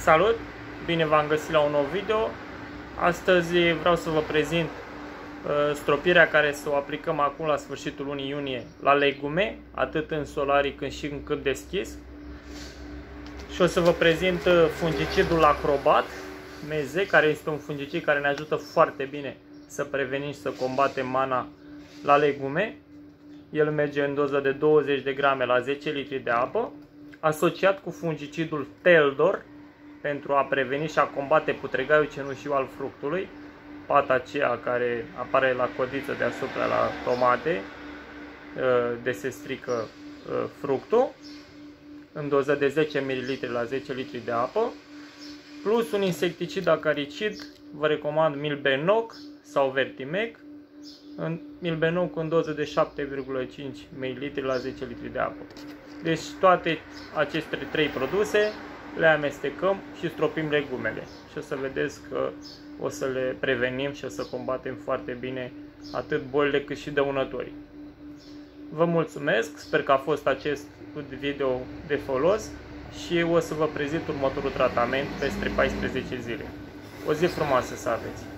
Salut! Bine v-am găsit la un nou video. Astăzi vreau să vă prezint stropirea care să o aplicăm acum la sfârșitul lunii iunie la legume, atât în solarii cât și în câmp deschis. Și o să vă prezint fungicidul Acrobat MZ, care este un fungicid care ne ajută foarte bine să prevenim și să combatem mana la legume. El merge în doză de 20 de grame la 10 litri de apă, asociat cu fungicidul Teldor pentru a preveni și a combate putregaiul cenușiu al fructului, pata aceea care apare la codiță deasupra la tomate, de se strică fructul, în doză de 10 ml la 10 litri de apă, plus un insecticid acaricid, vă recomand Milbenoc sau Vertimec, Milbenoc în doză de 7,5 ml la 10 litri de apă. Deci toate aceste trei produse le amestecăm și stropim legumele și o să vedeți că o să le prevenim și o să combatem foarte bine atât bolile cât și dăunătorii. Vă mulțumesc, sper că a fost acest video de folos și o să vă prezint următorul tratament peste 14 zile. O zi frumoasă să aveți!